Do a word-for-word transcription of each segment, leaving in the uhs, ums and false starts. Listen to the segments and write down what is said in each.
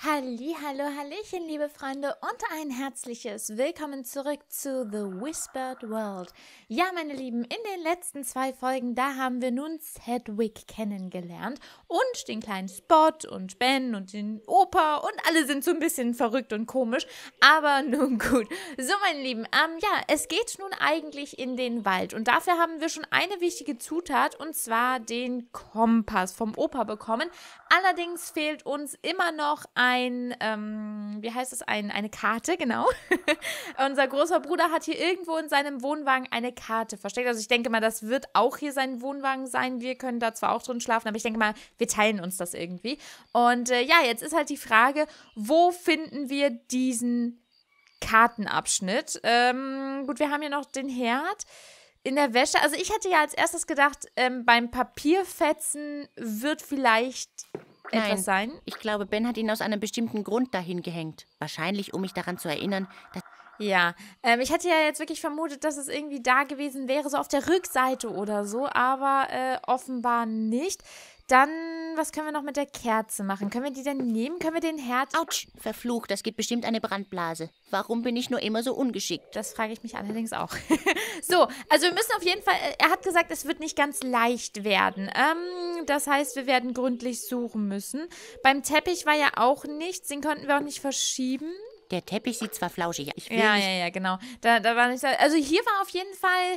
Halli, hallo, hallöchen, liebe Freunde und ein herzliches Willkommen zurück zu The Whispered World. Ja, meine Lieben, in den letzten zwei Folgen, da haben wir nun Sedgwick kennengelernt und den kleinen Spot und Ben und den Opa und alle sind so ein bisschen verrückt und komisch, aber nun gut. So, meine Lieben, ähm, ja, es geht nun eigentlich in den Wald und dafür haben wir schon eine wichtige Zutat und zwar den Kompass vom Opa bekommen. Allerdings fehlt uns immer noch ein, ähm, wie heißt es, ein, eine Karte, genau. Unser großer Bruder hat hier irgendwo in seinem Wohnwagen eine Karte versteckt. Also ich denke mal, das wird auch hier sein Wohnwagen sein. Wir können da zwar auch drin schlafen, aber ich denke mal, wir teilen uns das irgendwie. Und äh, ja, jetzt ist halt die Frage, wo finden wir diesen Kartenabschnitt? Ähm, gut, wir haben hier noch den Herd. In der Wäsche, also ich hätte ja als erstes gedacht, ähm, beim Papierfetzen wird vielleicht Nein, etwas sein. Ich glaube, Ben hat ihn aus einem bestimmten Grund dahin gehängt. Wahrscheinlich, um mich daran zu erinnern, dass... Ja, ähm, ich hätte ja jetzt wirklich vermutet, dass es irgendwie da gewesen wäre, so auf der Rückseite oder so, aber äh, offenbar nicht. Dann, was können wir noch mit der Kerze machen? Können wir die denn nehmen? Können wir den Herd... Autsch, verflucht, das gibt bestimmt eine Brandblase. Warum bin ich nur immer so ungeschickt? Das frage ich mich allerdings auch. So, also wir müssen auf jeden Fall, er hat gesagt, es wird nicht ganz leicht werden. Ähm, das heißt, wir werden gründlich suchen müssen. Beim Teppich war ja auch nichts, den konnten wir auch nicht verschieben. Der Teppich sieht zwar flauschig aus. Ich will Ja, nicht... ja, ja, genau. Da, da war nicht, also hier war auf jeden Fall...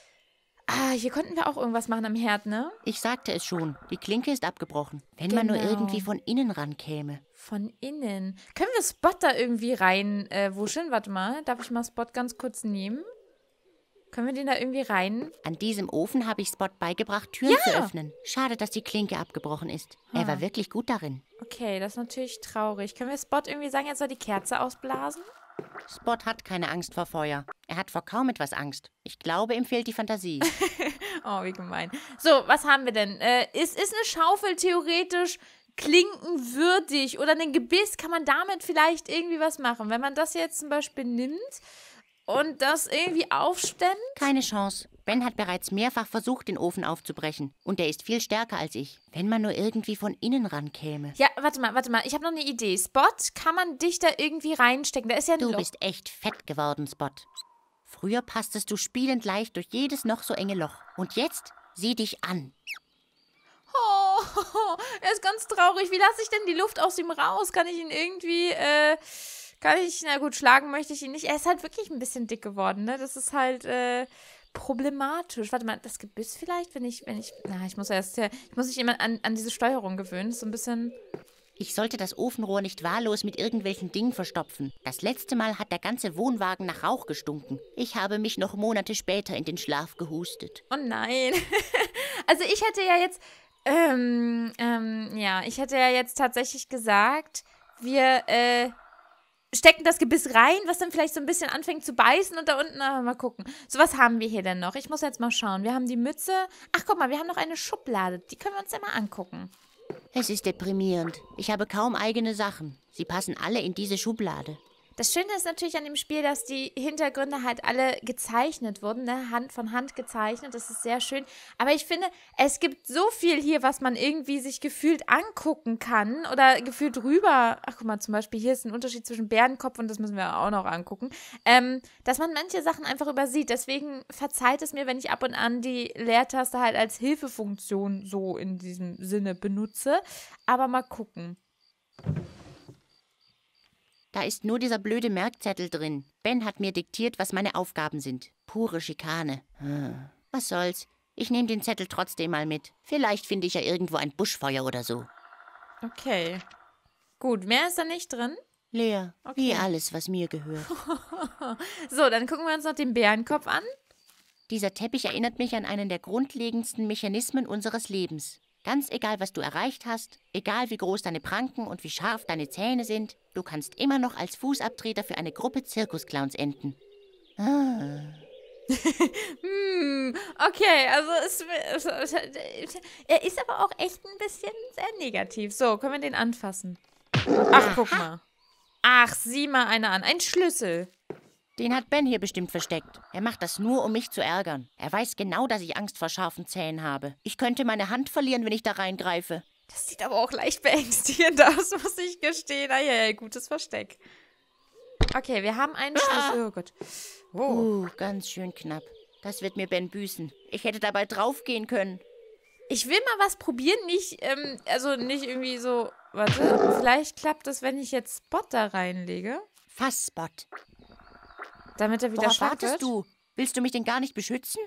Ah, hier konnten wir auch irgendwas machen am Herd, ne? Ich sagte es schon, die Klinke ist abgebrochen. Wenn man nur Genau. irgendwie von innen rankäme. Von innen. Können wir Spot da irgendwie rein äh, wuscheln? Warte mal, darf ich mal Spot ganz kurz nehmen? Können wir den da irgendwie rein? An diesem Ofen habe ich Spot beigebracht, Türen Ja. zu öffnen. Schade, dass die Klinke abgebrochen ist. Ah. Er war wirklich gut darin. Okay, das ist natürlich traurig. Können wir Spot irgendwie sagen, er soll die Kerze ausblasen? Spot hat keine Angst vor Feuer. Er hat vor kaum etwas Angst. Ich glaube, ihm fehlt die Fantasie. Oh, wie gemein. So, was haben wir denn? Äh, ist, ist eine Schaufel theoretisch klinkenwürdig oder ein Gebiss? Kann man damit vielleicht irgendwie was machen? Wenn man das jetzt zum Beispiel nimmt und das irgendwie aufstemmt? Keine Chance. Ben hat bereits mehrfach versucht, den Ofen aufzubrechen. Und er ist viel stärker als ich. Wenn man nur irgendwie von innen rankäme. Ja, warte mal, warte mal. Ich habe noch eine Idee. Spot, kann man dich da irgendwie reinstecken? Da ist ja ein Du Loch. bist echt fett geworden, Spot. Früher passtest du spielend leicht durch jedes noch so enge Loch. Und jetzt sieh dich an. Oh, er ist ganz traurig. Wie lasse ich denn die Luft aus ihm raus? Kann ich ihn irgendwie, äh, kann ich, na gut, schlagen möchte ich ihn nicht. Er ist halt wirklich ein bisschen dick geworden, ne? Das ist halt, äh, problematisch. Warte mal, das Gebiss vielleicht, wenn ich, wenn ich, na, ich muss erst, ich muss mich immer an, an diese Steuerung gewöhnen. So ein bisschen... Ich sollte das Ofenrohr nicht wahllos mit irgendwelchen Dingen verstopfen. Das letzte Mal hat der ganze Wohnwagen nach Rauch gestunken. Ich habe mich noch Monate später in den Schlaf gehustet. Oh nein. Also ich hätte ja jetzt, ähm, ähm, ja, ich hätte ja jetzt tatsächlich gesagt, wir, äh, stecken das Gebiss rein, was dann vielleicht so ein bisschen anfängt zu beißen und da unten, na, mal gucken. So, was haben wir hier denn noch? Ich muss jetzt mal schauen. Wir haben die Mütze. Ach, guck mal, wir haben noch eine Schublade. Die können wir uns ja mal angucken. Es ist deprimierend. Ich habe kaum eigene Sachen. Sie passen alle in diese Schublade. Das Schöne ist natürlich an dem Spiel, dass die Hintergründe halt alle gezeichnet wurden, ne? Hand von Hand gezeichnet, das ist sehr schön. Aber ich finde, es gibt so viel hier, was man irgendwie sich gefühlt angucken kann oder gefühlt rüber. Ach, guck mal, zum Beispiel hier ist ein Unterschied zwischen Bärenkopf und das müssen wir auch noch angucken, ähm, dass man manche Sachen einfach übersieht. Deswegen verzeiht es mir, wenn ich ab und an die Leertaste halt als Hilfefunktion so in diesem Sinne benutze. Aber mal gucken. Da ist nur dieser blöde Merkzettel drin. Ben hat mir diktiert, was meine Aufgaben sind. Pure Schikane. Hm. Was soll's? Ich nehme den Zettel trotzdem mal mit. Vielleicht finde ich ja irgendwo ein Buschfeuer oder so. Okay. Gut, mehr ist da nicht drin? Leer, Okay. wie alles, was mir gehört. So, dann gucken wir uns noch den Bärenkopf an. Dieser Teppich erinnert mich an einen der grundlegendsten Mechanismen unseres Lebens. Ganz egal, was du erreicht hast, egal wie groß deine Pranken und wie scharf deine Zähne sind, du kannst immer noch als Fußabtreter für eine Gruppe Zirkusclowns enden. Ah. hm, okay, also es, es, es, er ist aber auch echt ein bisschen sehr negativ. So, können wir den anfassen? Ach, guck mal. Ach, sieh mal einer an. Ein Schlüssel. Den hat Ben hier bestimmt versteckt. Er macht das nur, um mich zu ärgern. Er weiß genau, dass ich Angst vor scharfen Zähnen habe. Ich könnte meine Hand verlieren, wenn ich da reingreife. Das sieht aber auch leicht beängstigend aus, muss ich gestehen. Ah, ja, ja, gutes Versteck. Okay, wir haben einen Schlüssel. Oh Gott. Wow. Uh, ganz schön knapp. Das wird mir Ben büßen. Ich hätte dabei draufgehen können. Ich will mal was probieren, nicht, ähm, also nicht irgendwie so, warte, vielleicht klappt es, wenn ich jetzt Spot da reinlege. Fass Spot. Damit er wieder Worauf schwach wartest wird. du? Willst du mich denn gar nicht beschützen?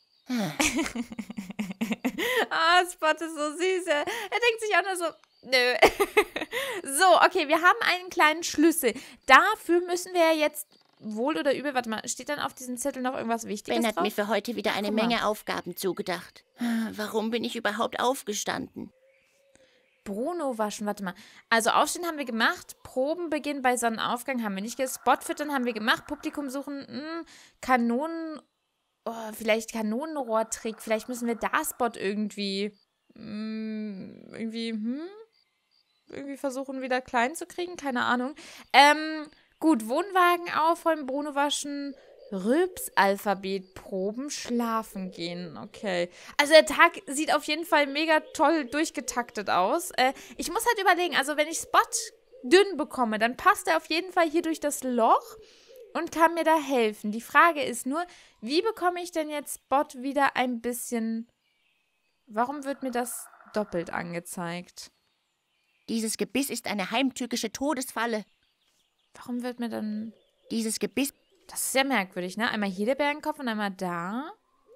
Ah, Spot ist so süß. Er, er denkt sich auch nur so, nö. So, okay, wir haben einen kleinen Schlüssel. Dafür müssen wir ja jetzt wohl oder übel, warte mal, steht dann auf diesem Zettel noch irgendwas Wichtiges Ben hat drauf? mir für heute wieder eine Guck mal. Menge Aufgaben zugedacht. Warum bin ich überhaupt aufgestanden? Bruno waschen, warte mal. Also Aufstehen haben wir gemacht, Probenbeginn bei Sonnenaufgang haben wir nicht gemacht, Spotfüttern haben wir gemacht, Publikum suchen, mh, Kanonen, oh, vielleicht Kanonenrohrtrick, vielleicht müssen wir da Spot irgendwie, mh, irgendwie, hm, irgendwie versuchen wieder klein zu kriegen, keine Ahnung. Ähm, gut, Wohnwagen aufräumen, Bruno waschen, Rülpsalphabet proben, schlafen gehen. Okay. Also der Tag sieht auf jeden Fall mega toll durchgetaktet aus. Äh, ich muss halt überlegen, also wenn ich Spot dünn bekomme, dann passt er auf jeden Fall hier durch das Loch und kann mir da helfen. Die Frage ist nur, wie bekomme ich denn jetzt Spot wieder ein bisschen... Warum wird mir das doppelt angezeigt? Dieses Gebiss ist eine heimtückische Todesfalle. Warum wird mir dann... Dieses Gebiss... Das ist ja merkwürdig, ne? Einmal hier der Bärenkopf und einmal da.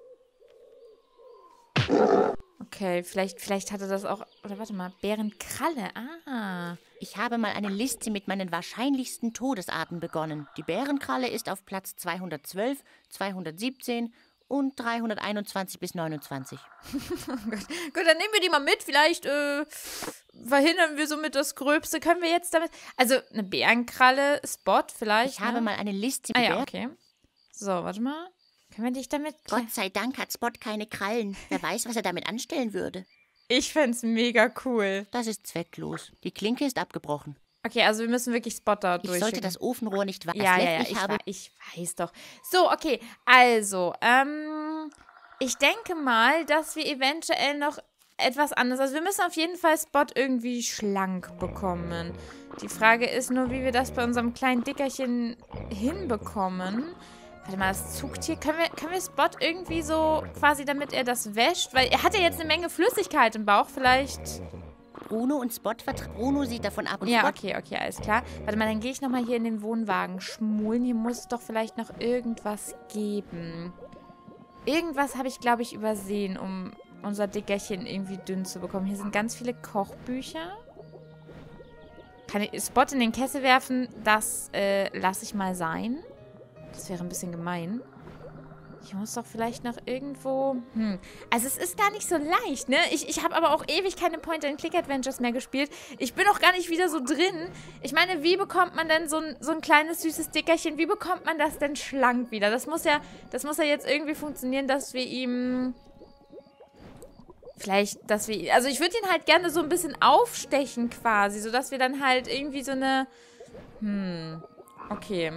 Okay, vielleicht, vielleicht hatte das auch... Oder warte mal, Bärenkralle. Ah. Ich habe mal eine Liste mit meinen wahrscheinlichsten Todesarten begonnen. Die Bärenkralle ist auf Platz zweihundertzwölf, zweihundertsiebzehn und dreihunderteinundzwanzig bis neunundzwanzig. Oh Gott. Gut, dann nehmen wir die mal mit. Vielleicht äh, verhindern wir somit das Gröbste. Können wir jetzt damit... Also, eine Bärenkralle, Spot vielleicht, Ich habe ne? mal eine Liste Ah mit ja, Bären... okay. So, warte mal. Können wir dich damit... kle- Gott sei Dank hat Spot keine Krallen. Wer weiß, was er damit anstellen würde. Ich fänd's mega cool. Das ist zwecklos. Die Klinke ist abgebrochen. Okay, also wir müssen wirklich Spot da Ich durchschicken. sollte das Ofenrohr nicht waschen. Ja, ja, ja, ich, habe wa- ich weiß doch. So, okay, also, ähm, ich denke mal, dass wir eventuell noch etwas anderes, also wir müssen auf jeden Fall Spot irgendwie schlank bekommen. Die Frage ist nur, wie wir das bei unserem kleinen Dickerchen hinbekommen. Warte mal, das Zugtier, können wir, können wir Spot irgendwie so quasi, damit er das wäscht? Weil er hat ja jetzt eine Menge Flüssigkeit im Bauch, vielleicht... Bruno und Spot vertragen. Bruno sieht davon ab und Ja, Spot... okay, okay, alles klar. Warte mal, dann gehe ich nochmal hier in den Wohnwagen schmulen. Hier muss es doch vielleicht noch irgendwas geben. Irgendwas habe ich, glaube ich, übersehen, um unser Dickerchen irgendwie dünn zu bekommen. Hier sind ganz viele Kochbücher. Kann ich Spot in den Kessel werfen? Das äh, lasse ich mal sein. Das wäre ein bisschen gemein. Ich muss doch vielleicht noch irgendwo... Hm. Also es ist gar nicht so leicht, ne? Ich, ich habe aber auch ewig keine Point-and-Click-Adventures mehr gespielt. Ich bin auch gar nicht wieder so drin. Ich meine, wie bekommt man denn so ein, so ein kleines, süßes Dickerchen, wie bekommt man das denn schlank wieder? Das muss ja, das muss ja jetzt irgendwie funktionieren, dass wir ihm... Vielleicht, dass wir... Also ich würde ihn halt gerne so ein bisschen aufstechen quasi, sodass wir dann halt irgendwie so eine... Hm, okay.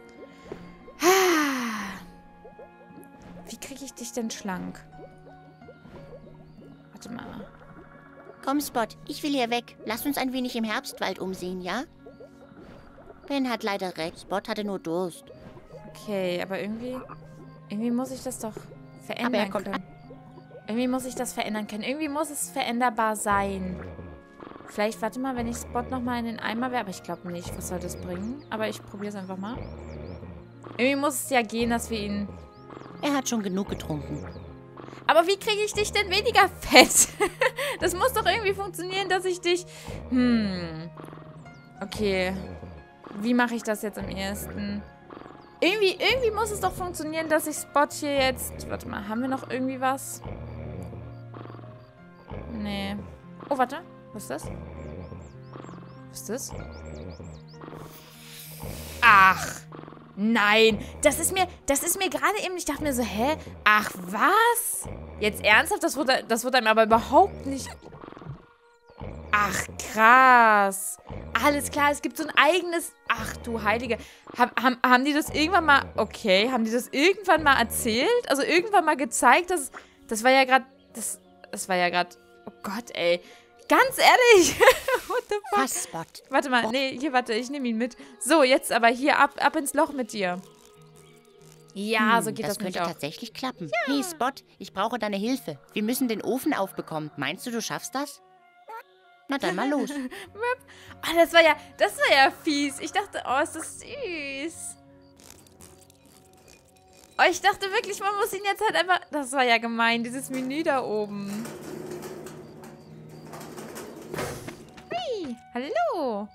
Wie kriege ich dich denn schlank? Warte mal. Komm, Spot, ich will hier weg. Lass uns ein wenig im Herbstwald umsehen, ja? Ben hat leider recht. Spot hatte nur Durst. Okay, aber irgendwie... Irgendwie muss ich das doch verändern Aber er kommt können. Irgendwie muss ich das verändern können. Irgendwie muss es veränderbar sein. Vielleicht, warte mal, wenn ich Spot nochmal in den Eimer werfe. Aber ich glaube nicht. Was soll das bringen? Aber ich probiere es einfach mal. Irgendwie muss es ja gehen, dass wir ihn... Er hat schon genug getrunken. Aber wie kriege ich dich denn weniger fett? Das muss doch irgendwie funktionieren, dass ich dich... Hm. Okay. Wie mache ich das jetzt am ehesten? Irgendwie, irgendwie muss es doch funktionieren, dass ich Spot hier jetzt... Warte mal, haben wir noch irgendwie was? Nee. Oh, warte. Was ist das? Was ist das? Ach. Nein, das ist mir, das ist mir gerade eben, ich dachte mir so, hä? Ach, was? Jetzt ernsthaft? Das wurde, das wurde einem aber überhaupt nicht... Ach, krass. Alles klar, es gibt so ein eigenes... Ach, du Heilige. Hab, haben, haben die das irgendwann mal... Okay, haben die das irgendwann mal erzählt? Also irgendwann mal gezeigt, dass... Das war ja gerade... Das, das war ja gerade... Oh Gott, ey. Ganz ehrlich. What the fuck? Was, Spot? Warte mal, nee, hier, warte, ich nehme ihn mit. So, jetzt aber hier ab, ab ins Loch mit dir. Ja, Hm, so geht das, das könnte nämlich auch. tatsächlich klappen. Hey, Spot, ich brauche deine Hilfe. Wir müssen den Ofen aufbekommen. Meinst du, du schaffst das? Na dann mal los. Oh, das war ja, das war ja fies. Ich dachte, oh, ist das süß. Oh, ich dachte wirklich, man muss ihn jetzt halt einfach... Das war ja gemein, dieses Menü da oben. Hui, hallo.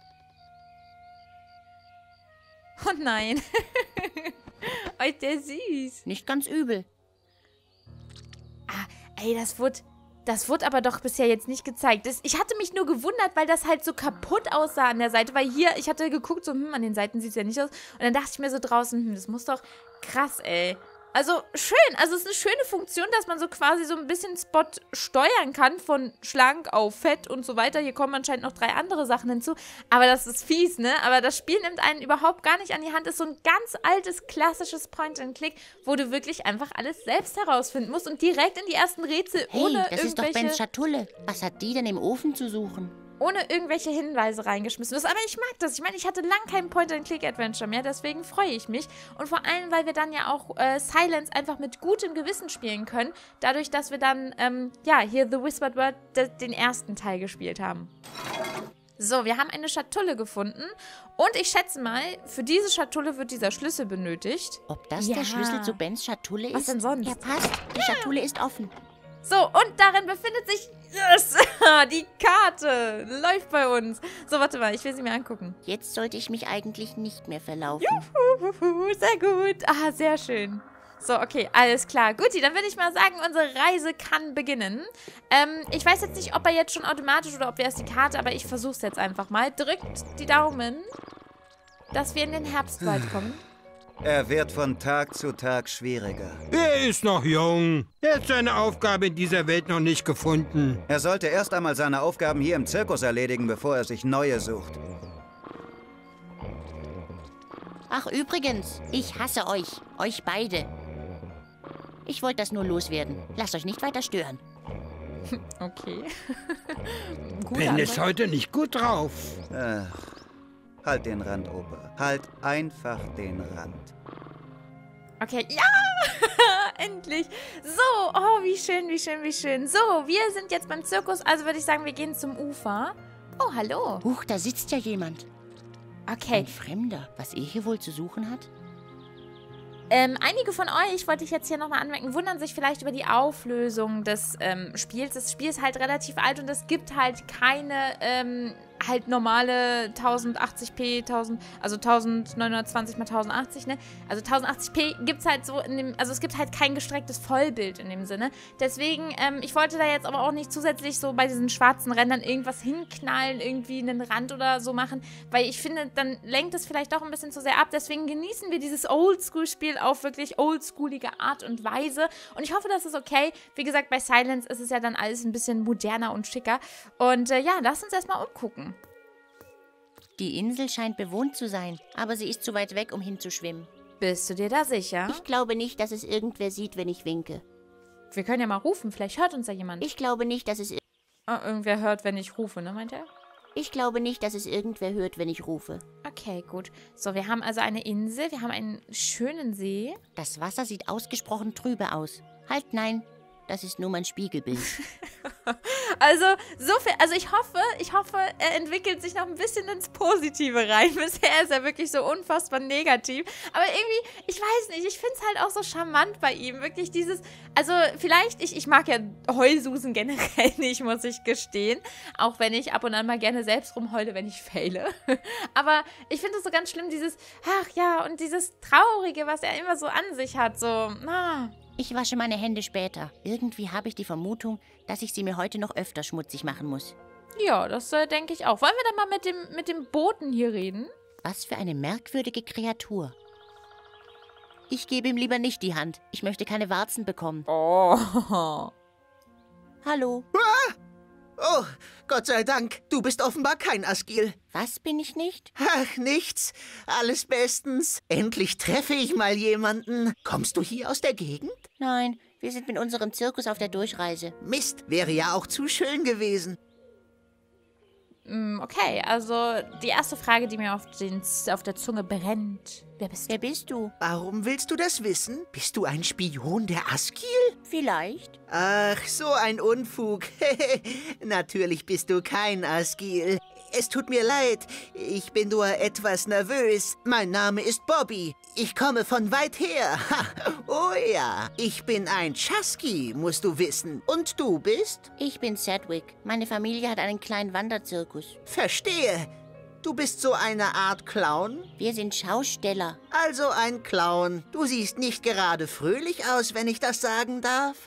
Oh nein. Oh, ist der süß. Nicht ganz übel. Ah, ey, das wurde... Das wurde aber doch bisher jetzt nicht gezeigt. Das, ich hatte mich nur gewundert, weil das halt so kaputt aussah an der Seite. Weil hier, ich hatte geguckt, so, hm, an den Seiten sieht es ja nicht aus. Und dann dachte ich mir so draußen, hm, das muss doch krass, ey. Also schön, also es ist eine schöne Funktion, dass man so quasi so ein bisschen Spot steuern kann von schlank auf fett und so weiter. Hier kommen anscheinend noch drei andere Sachen hinzu. Aber das ist fies, ne? Aber das Spiel nimmt einen überhaupt gar nicht an die Hand. Ist so ein ganz altes, klassisches Point-and-Click, wo du wirklich einfach alles selbst herausfinden musst und direkt in die ersten Rätsel Hey, ohne das ist doch irgendwelche... Bens Schatulle. Was hat die denn im Ofen zu suchen? ohne irgendwelche Hinweise reingeschmissen wirst. Aber ich mag das. Ich meine, ich hatte lang kein Point-and-Click-Adventure mehr, deswegen freue ich mich. Und vor allem, weil wir dann ja auch äh, Silence einfach mit gutem Gewissen spielen können, dadurch, dass wir dann, ähm, ja, hier The Whispered World den ersten Teil gespielt haben. So, wir haben eine Schatulle gefunden und ich schätze mal, für diese Schatulle wird dieser Schlüssel benötigt. Ob das Ja. der Schlüssel zu Bens Schatulle ist? Was denn sonst? Ja, passt. Die Schatulle ist offen. So, und darin befindet sich yes, die Karte. Läuft bei uns. So, warte mal, ich will sie mir angucken. Jetzt sollte ich mich eigentlich nicht mehr verlaufen. Juhu, sehr gut. Ah, sehr schön. So, okay, alles klar. Guti, dann würde ich mal sagen, unsere Reise kann beginnen. Ähm, ich weiß jetzt nicht, ob er jetzt schon automatisch oder ob wir erst die Karte, aber ich versuche es jetzt einfach mal. Drückt die Daumen, dass wir in den Herbstwald kommen. Er wird von Tag zu Tag schwieriger. Er ist noch jung. Er hat seine Aufgabe in dieser Welt noch nicht gefunden. Er sollte erst einmal seine Aufgaben hier im Zirkus erledigen, bevor er sich neue sucht. Ach, übrigens, ich hasse euch. Euch beide. Ich wollte das nur loswerden. Lasst euch nicht weiter stören. Okay. Ben ist heute nicht gut drauf. Ach, halt den Rand, Opa. Halt einfach den Rand. Okay, ja! Endlich! So, oh, wie schön, wie schön, wie schön. So, wir sind jetzt beim Zirkus, also würde ich sagen, wir gehen zum Ufer. Oh, hallo. Huch, da sitzt ja jemand. Okay. Ein Fremder. Was er hier wohl zu suchen hat? Ähm, einige von euch, wollte ich jetzt hier nochmal anmerken, wundern sich vielleicht über die Auflösung des ähm, Spiels. Das Spiel ist halt relativ alt und es gibt halt keine ähm, halt normale tausendachtzig p, tausend, also neunzehnhundertzwanzig mal tausendachtzig, ne? Also tausendachtzig p gibt es halt so in dem, also es gibt halt kein gestrecktes Vollbild in dem Sinne. Deswegen, ähm, ich wollte da jetzt aber auch nicht zusätzlich so bei diesen schwarzen Rändern irgendwas hinknallen, irgendwie einen Rand oder so machen, weil ich finde, dann lenkt es vielleicht doch ein bisschen zu sehr ab. Deswegen genießen wir dieses Oldschool-Spiel auf wirklich oldschoolige Art und Weise. Und ich hoffe, das ist okay. Wie gesagt, bei Silence ist es ja dann alles ein bisschen moderner und schicker. Und äh, ja, lass uns erstmal umgucken. Die Insel scheint bewohnt zu sein, aber sie ist zu weit weg, um hinzuschwimmen. Bist du dir da sicher? Ich glaube nicht, dass es irgendwer sieht, wenn ich winke. Wir können ja mal rufen, vielleicht hört uns ja jemand. Ich glaube nicht, dass es... Oh, irgendwer hört, wenn ich rufe, ne, meint er? Ich glaube nicht, dass es irgendwer hört, wenn ich rufe. Okay, gut. So, wir haben also eine Insel, wir haben einen schönen See. Das Wasser sieht ausgesprochen trübe aus. Halt, nein, das ist nur mein Spiegelbild. Also, so viel, also ich hoffe, ich hoffe, er entwickelt sich noch ein bisschen ins Positive rein. Bisher ist er wirklich so unfassbar negativ. Aber irgendwie, ich weiß nicht, ich finde es halt auch so charmant bei ihm. Wirklich dieses, also vielleicht, ich, ich mag ja Heulsusen generell nicht, muss ich gestehen. Auch wenn ich ab und an mal gerne selbst rumheule, wenn ich faile. Aber ich finde es so ganz schlimm, dieses, ach ja, und dieses Traurige, was er immer so an sich hat. So, ah. Ich wasche meine Hände später. Irgendwie habe ich die Vermutung, dass ich sie mir heute noch öfter schmutzig machen muss. Ja, das äh, denke ich auch. Wollen wir dann mal mit dem, mit dem Boten hier reden? Was für eine merkwürdige Kreatur. Ich gebe ihm lieber nicht die Hand. Ich möchte keine Warzen bekommen. Oh. Hallo. Oh, Gott sei Dank, du bist offenbar kein Asgil. Was bin ich nicht? Ach, nichts. Alles bestens. Endlich treffe ich mal jemanden. Kommst du hier aus der Gegend? Nein, wir sind mit unserem Zirkus auf der Durchreise. Mist, wäre ja auch zu schön gewesen. Mm, Okay, also die erste Frage, die mir auf, den, auf der Zunge brennt. Wer bist du? Wer bist du? Warum willst du das wissen? Bist du ein Spion der Askil? Vielleicht. Ach, so ein Unfug. Natürlich bist du kein Askil. Es tut mir leid, ich bin nur etwas nervös. Mein Name ist Bobby. Ich komme von weit her. Ha. Oh ja, ich bin ein Chusky, musst du wissen. Und du bist? Ich bin Sedgwick. Meine Familie hat einen kleinen Wanderzirkus. Verstehe. Du bist so eine Art Clown? Wir sind Schausteller. Also ein Clown. Du siehst nicht gerade fröhlich aus, wenn ich das sagen darf.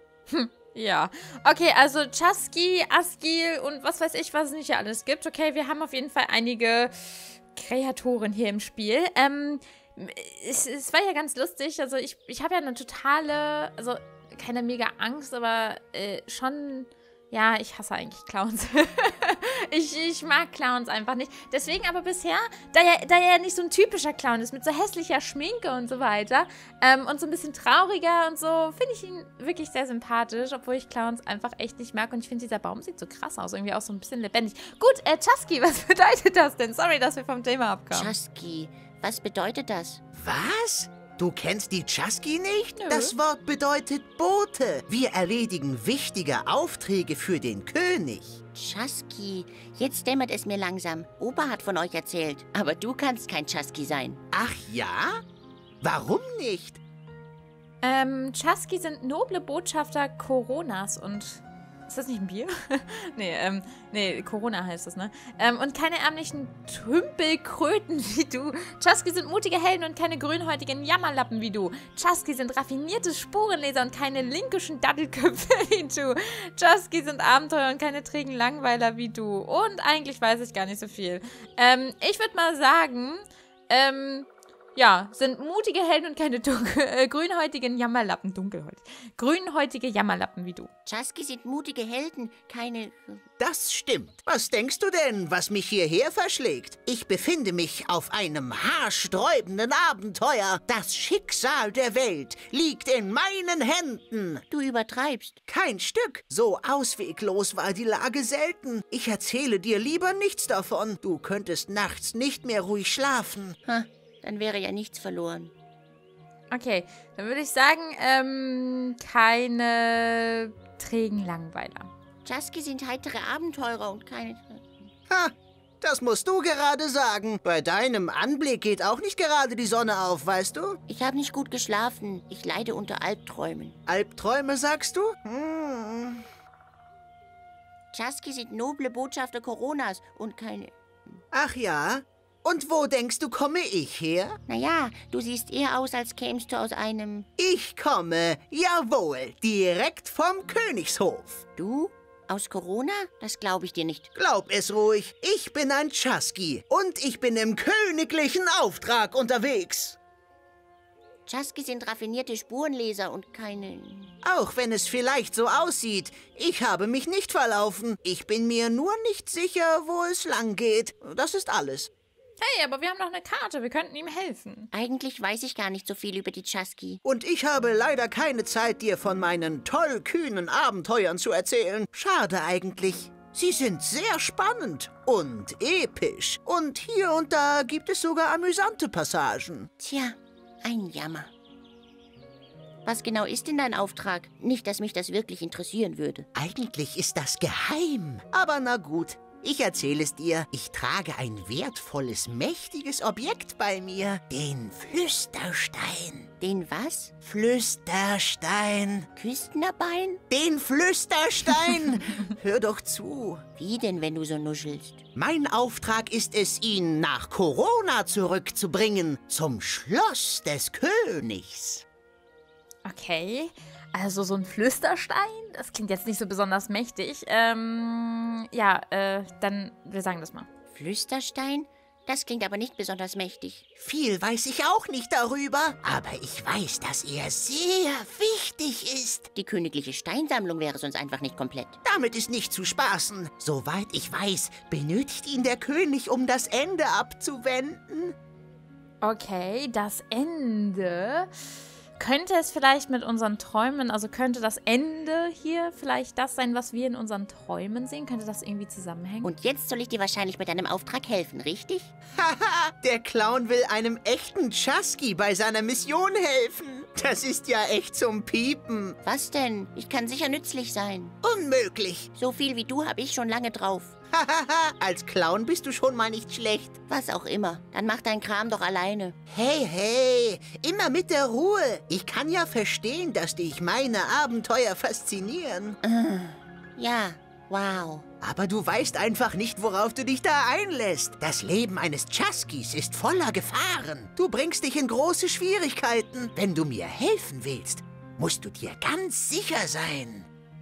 Ja, okay, also Chusky, Askil und was weiß ich, was es nicht hier alles gibt. Okay, wir haben auf jeden Fall einige Kreaturen hier im Spiel. Ähm, es, es war ja ganz lustig, also ich, ich habe ja eine totale, also keine mega Angst, aber äh, schon, ja, ich hasse eigentlich Clowns. ich, ich mag Clowns einfach nicht. Deswegen aber bisher, da er, da er ja nicht so ein typischer Clown ist, mit so hässlicher Schminke und so weiter ähm, und so ein bisschen trauriger und so, finde ich ihn wirklich sehr sympathisch, obwohl ich Clowns einfach echt nicht mag und ich finde, dieser Baum sieht so krass aus, irgendwie auch so ein bisschen lebendig. Gut, äh, Chusky, was bedeutet das denn? Sorry, dass wir vom Thema abkamen. Chusky. Was bedeutet das? Was? Du kennst die Chusky nicht? Nö. Das Wort bedeutet Bote. Wir erledigen wichtige Aufträge für den König. Chusky. Jetzt dämmert es mir langsam. Opa hat von euch erzählt. Aber du kannst kein Chusky sein. Ach ja? Warum nicht? Ähm, Chusky sind noble Botschafter Coronas und... Ist das nicht ein Bier? nee, ähm, nee, Corona heißt das, ne? Ähm, und keine ärmlichen Tümpelkröten wie du. Chusky sind mutige Helden und keine grünhäutigen Jammerlappen wie du. Chusky sind raffinierte Spurenleser und keine linkischen Dattelköpfe wie du. Chusky sind Abenteuer und keine trägen Langweiler wie du. Und eigentlich weiß ich gar nicht so viel. Ähm, ich würde mal sagen, ähm... Ja, sind mutige Helden und keine dunkel, äh, grünhäutigen Jammerlappen. Dunkelhäutig. Grünhäutige Jammerlappen wie du. Chusky sind mutige Helden, keine... Das stimmt. Was denkst du denn, was mich hierher verschlägt? Ich befinde mich auf einem haarsträubenden Abenteuer. Das Schicksal der Welt liegt in meinen Händen. Du übertreibst. Kein Stück. So ausweglos war die Lage selten. Ich erzähle dir lieber nichts davon. Du könntest nachts nicht mehr ruhig schlafen. Ha, dann wäre ja nichts verloren. Okay, dann würde ich sagen, ähm, keine trägen Langweiler. Chusky sind heitere Abenteurer und keine... Ha, das musst du gerade sagen. Bei deinem Anblick geht auch nicht gerade die Sonne auf, weißt du? Ich habe nicht gut geschlafen. Ich leide unter Albträumen. Albträume, sagst du? Hm. Chusky sind noble Botschafter Coronas und keine... Ach ja? Und wo denkst du, komme ich her? Naja, du siehst eher aus, als kämst du aus einem... Ich komme, jawohl, direkt vom Königshof. Du? Aus Corona? Das glaube ich dir nicht. Glaub es ruhig, ich bin ein Chusky und ich bin im königlichen Auftrag unterwegs. Chusky sind raffinierte Spurenleser und keine... Auch wenn es vielleicht so aussieht, ich habe mich nicht verlaufen. Ich bin mir nur nicht sicher, wo es lang geht. Das ist alles. Hey, aber wir haben noch eine Karte, wir könnten ihm helfen. Eigentlich weiß ich gar nicht so viel über die Chusky. Und ich habe leider keine Zeit, dir von meinen tollkühnen Abenteuern zu erzählen. Schade eigentlich. Sie sind sehr spannend und episch. Und hier und da gibt es sogar amüsante Passagen. Tja, ein Jammer. Was genau ist denn dein Auftrag? Nicht, dass mich das wirklich interessieren würde. Eigentlich ist das geheim. Aber na gut. Ich erzähle es dir. Ich trage ein wertvolles, mächtiges Objekt bei mir. Den Flüsterstein. Den was? Flüsterstein. Küstenbein? Den Flüsterstein. Hör doch zu. Wie denn, wenn du so nuschelst? Mein Auftrag ist es, ihn nach Corona zurückzubringen. Zum Schloss des Königs. Okay, also so ein Flüsterstein, das klingt jetzt nicht so besonders mächtig. Ähm, ja, äh, dann, wir sagen das mal. Flüsterstein? Das klingt aber nicht besonders mächtig. Viel weiß ich auch nicht darüber, aber ich weiß, dass er sehr wichtig ist. Die königliche Steinsammlung wäre sonst einfach nicht komplett. Damit ist nicht zu spaßen. Soweit ich weiß, benötigt ihn der König, um das Ende abzuwenden. Okay, das Ende. Könnte es vielleicht mit unseren Träumen, also könnte das Ende hier vielleicht das sein, was wir in unseren Träumen sehen? Könnte das irgendwie zusammenhängen? Und jetzt soll ich dir wahrscheinlich mit deinem Auftrag helfen, richtig? Haha, der Clown will einem echten Chasky bei seiner Mission helfen. Das ist ja echt zum Piepen. Was denn? Ich kann sicher nützlich sein. Unmöglich. So viel wie du habe ich schon lange drauf. Hahaha, als Clown bist du schon mal nicht schlecht. Was auch immer. Dann mach deinen Kram doch alleine. Hey, hey, immer mit der Ruhe. Ich kann ja verstehen, dass dich meine Abenteuer faszinieren. Ja, wow. Aber du weißt einfach nicht, worauf du dich da einlässt. Das Leben eines Chaskys ist voller Gefahren. Du bringst dich in große Schwierigkeiten. Wenn du mir helfen willst, musst du dir ganz sicher sein.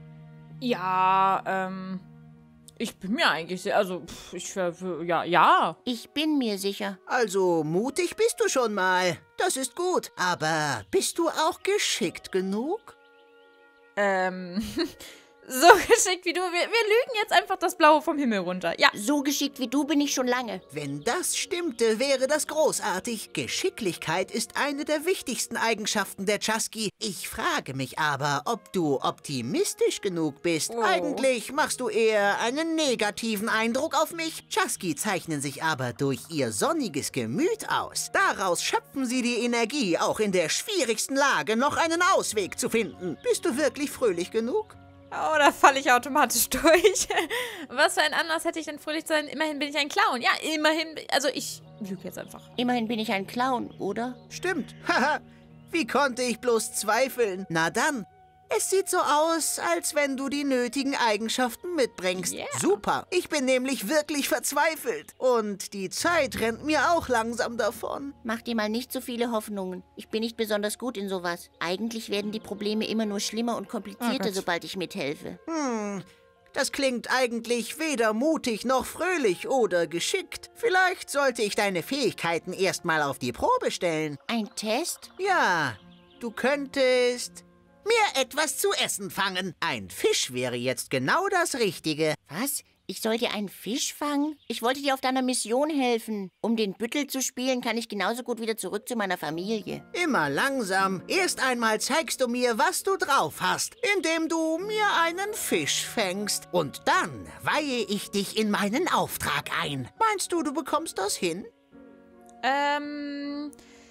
Ja, ähm... Ich bin mir eigentlich sehr, also, pff, ich, ja, ja. Ich bin mir sicher. Also, mutig bist du schon mal. Das ist gut. Aber bist du auch geschickt genug? Ähm, so geschickt wie du. Wir, wir lügen jetzt einfach das Blaue vom Himmel runter. Ja. So geschickt wie du bin ich schon lange. Wenn das stimmte, wäre das großartig. Geschicklichkeit ist eine der wichtigsten Eigenschaften der Chasky. Ich frage mich aber, ob du optimistisch genug bist. Oh. Eigentlich machst du eher einen negativen Eindruck auf mich. Chasky zeichnen sich aber durch ihr sonniges Gemüt aus. Daraus schöpfen sie die Energie, auch in der schwierigsten Lage noch einen Ausweg zu finden. Bist du wirklich fröhlich genug? Oh, da falle ich automatisch durch. Was für ein Anlass hätte ich denn fröhlich zu sein? Immerhin bin ich ein Clown. Ja, immerhin. Also ich lüge jetzt einfach. Immerhin bin ich ein Clown, oder? Stimmt. Haha. Wie konnte ich bloß zweifeln? Na dann. Es sieht so aus, als wenn du die nötigen Eigenschaften mitbringst. Yeah. Super. Ich bin nämlich wirklich verzweifelt. Und die Zeit rennt mir auch langsam davon. Mach dir mal nicht so viele Hoffnungen. Ich bin nicht besonders gut in sowas. Eigentlich werden die Probleme immer nur schlimmer und komplizierter, Oh Gott. sobald ich mithelfe. Hm, das klingt eigentlich weder mutig noch fröhlich oder geschickt. Vielleicht sollte ich deine Fähigkeiten erstmal auf die Probe stellen. Ein Test? Ja, du könntest mir etwas zu essen fangen. Ein Fisch wäre jetzt genau das Richtige. Was? Ich soll dir einen Fisch fangen? Ich wollte dir auf deiner Mission helfen. Um den Büttel zu spielen, kann ich genauso gut wieder zurück zu meiner Familie. Immer langsam. Erst einmal zeigst du mir, was du drauf hast, indem du mir einen Fisch fängst. Und dann weihe ich dich in meinen Auftrag ein. Meinst du, du bekommst das hin? Ähm...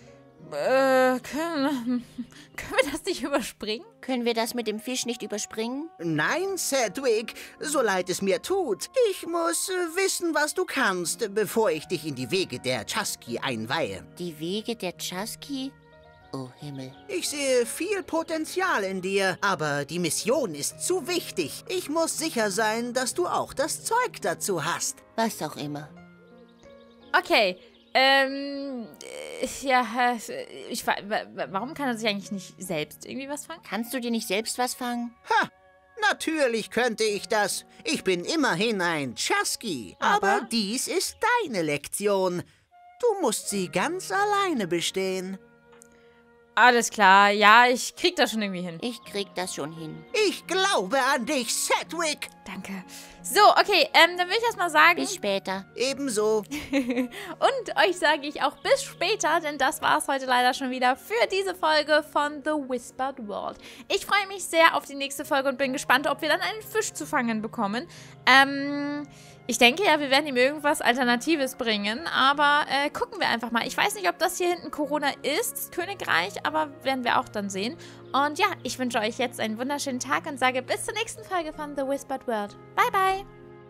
Äh, können, können wir das nicht überspringen? Können wir das mit dem Fisch nicht überspringen? Nein, Sedgwick, so leid es mir tut. Ich muss äh, wissen, was du kannst, bevor ich dich in die Wege der Chasky einweihe. Die Wege der Chasky? Oh Himmel. Ich sehe viel Potenzial in dir, aber die Mission ist zu wichtig. Ich muss sicher sein, dass du auch das Zeug dazu hast. Was auch immer. Okay, ähm, äh, ja, äh, ich, wa- wa- warum kann er sich eigentlich nicht selbst irgendwie was fangen? Kannst du dir nicht selbst was fangen? Ha! Natürlich könnte ich das. Ich bin immerhin ein Chasky. Aber, Aber? dies ist deine Lektion. Du musst sie ganz alleine bestehen. Alles klar, ja, ich krieg das schon irgendwie hin. Ich krieg das schon hin. Ich glaube an dich, Sedgwick. Danke. So, okay, ähm, dann will ich erstmal sagen... Bis später. Ebenso. Und euch sage ich auch bis später, denn das war es heute leider schon wieder für diese Folge von The Whispered World. Ich freue mich sehr auf die nächste Folge und bin gespannt, ob wir dann einen Fisch zu fangen bekommen. Ähm, ich denke ja, wir werden ihm irgendwas Alternatives bringen, aber äh, gucken wir einfach mal. Ich weiß nicht, ob das hier hinten Corona ist, das Königreich, aber werden wir auch dann sehen. Und ja, ich wünsche euch jetzt einen wunderschönen Tag und sage bis zur nächsten Folge von The Whispered World. Bye, bye!